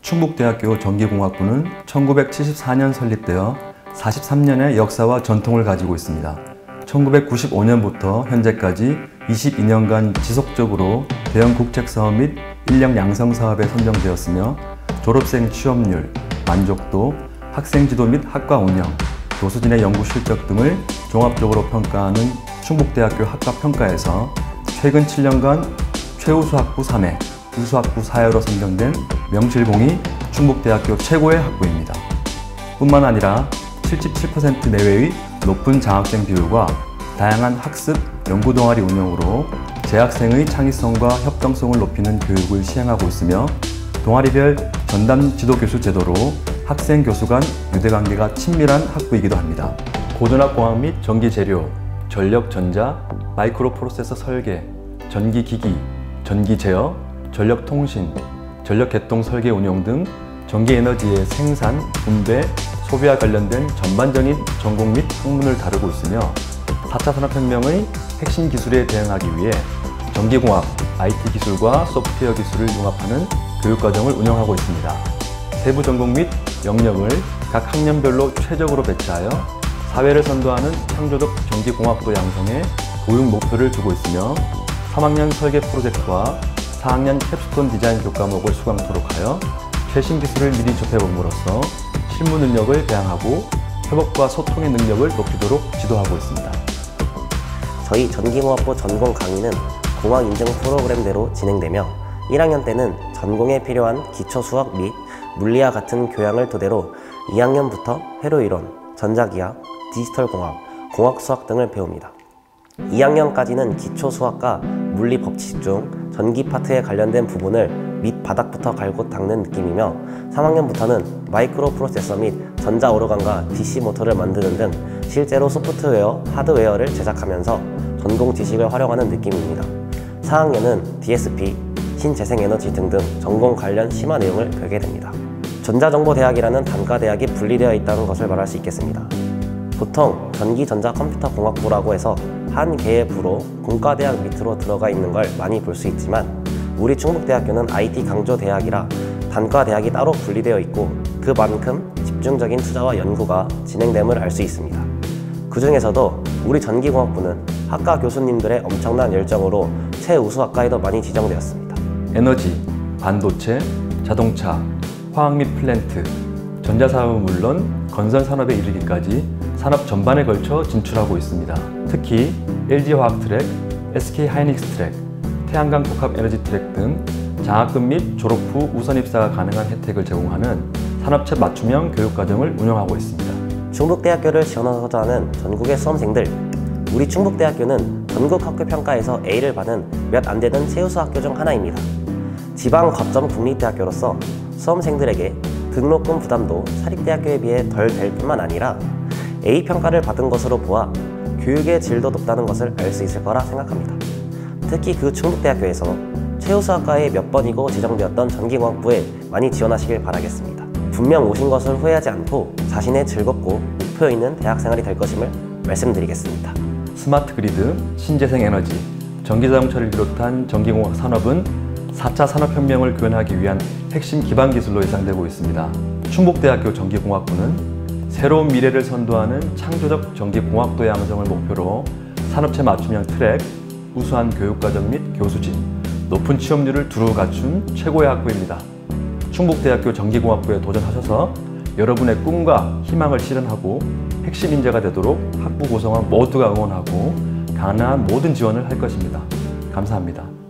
충북대학교 전기공학부는 1974년 설립되어 43년의 역사와 전통을 가지고 있습니다. 1995년부터 현재까지 22년간 지속적으로 대형 국책사업 및 인력 양성 사업에 선정되었으며 졸업생 취업률, 만족도, 학생 지도 및 학과 운영, 교수진의 연구 실적 등을 종합적으로 평가하는 충북대학교 학과평가에서 최근 7년간 최우수 학부 3회, 우수 학부 4회로 선정된 명실공히 충북대학교 최고의 학부입니다. 뿐만 아니라 77% 내외의 높은 장학생 비율과 다양한 학습, 연구 동아리 운영으로 재학생의 창의성과 협동성을 높이는 교육을 시행하고 있으며 동아리별 전담 지도교수 제도로 학생, 교수 간 유대관계가 친밀한 학부이기도 합니다. 고전압공학 및 전기재료, 전력 전자, 마이크로 프로세서 설계, 전기기기, 전기제어, 전력통신, 전력개통 설계 운영 등 전기에너지의 생산, 분배, 소비와 관련된 전반적인 전공 및 학문을 다루고 있으며 4차 산업혁명의 핵심 기술에 대응하기 위해 전기공학, IT 기술과 소프트웨어 기술을 융합하는 교육과정을 운영하고 있습니다. 세부 전공 및 영역을 각 학년별로 최적으로 배치하여 사회를 선도하는 창조적 전기공학도 양성에 교육 목표를 두고 있으며 3학년 설계 프로젝트와 4학년 캡스톤 디자인 교과목을 수강토록 하여 최신 기술을 미리 접해봄으로써 실무 능력을 배양하고 협업과 소통의 능력을 높이도록 지도하고 있습니다. 저희 전기공학부 전공 강의는 공학 인증 프로그램대로 진행되며 1학년 때는 전공에 필요한 기초 수학 및 물리와 같은 교양을 토대로 2학년부터 회로이론, 전자기학, 디지털공학, 공학수학 등을 배웁니다. 2학년까지는 기초 수학과 물리 법칙 중 전기 파트에 관련된 부분을 밑바닥부터 갈고 닦는 느낌이며 3학년부터는 마이크로 프로세서 및 전자 오르간과 DC 모터를 만드는 등 실제로 소프트웨어, 하드웨어를 제작하면서 전공 지식을 활용하는 느낌입니다. 4학년은 DSP, 신재생에너지 등등 전공 관련 심화 내용을 배우게 됩니다. 전자정보대학이라는 단과대학이 분리되어 있다는 것을 말할 수 있겠습니다. 보통 전기전자컴퓨터공학부라고 해서 한 개의 부로 공과대학 밑으로 들어가 있는 걸 많이 볼 수 있지만 우리 충북대학교는 IT 강조대학이라 단과대학이 따로 분리되어 있고 그만큼 집중적인 투자와 연구가 진행됨을 알 수 있습니다. 그 중에서도 우리 전기공학부는 학과 교수님들의 엄청난 열정으로 최우수 학과에도 많이 지정되었습니다. 에너지, 반도체, 자동차, 화학 및 플랜트, 전자사업은 물론 건설산업에 이르기까지 산업 전반에 걸쳐 진출하고 있습니다. 특히 LG화학트랙, SK하이닉스트랙, 태양광 복합에너지 트랙 등 장학금 및 졸업 후 우선 입사가 가능한 혜택을 제공하는 산업체 맞춤형 교육과정을 운영하고 있습니다. 충북대학교를 지원하고자 하는 전국의 수험생들, 우리 충북대학교는 전국 학교평가에서 A를 받은 몇 안 되는 최우수 학교 중 하나입니다. 지방 거점 국립대학교로서 수험생들에게 등록금 부담도 사립대학교에 비해 덜 될 뿐만 아니라 A평가를 받은 것으로 보아 교육의 질도 높다는 것을 알 수 있을 거라 생각합니다. 특히 그 충북대학교에서 최우수 학과에 몇 번이고 지정되었던 전기공학부에 많이 지원하시길 바라겠습니다. 분명 오신 것을 후회하지 않고 자신의 즐겁고 목표 있는 대학생활이 될 것임을 말씀드리겠습니다. 스마트 그리드, 신재생에너지, 전기자동차를 비롯한 전기공학 산업은 4차 산업혁명을 구현하기 위한 핵심 기반 기술로 예상되고 있습니다. 충북대학교 전기공학부는 새로운 미래를 선도하는 창조적 전기공학도 양성을 목표로 산업체 맞춤형 트랙, 우수한 교육과정 및 교수진, 높은 취업률을 두루 갖춘 최고의 학부입니다. 충북대학교 전기공학부에 도전하셔서 여러분의 꿈과 희망을 실현하고 핵심 인재가 되도록 학부 구성원 모두가 응원하고 가능한 모든 지원을 할 것입니다. 감사합니다.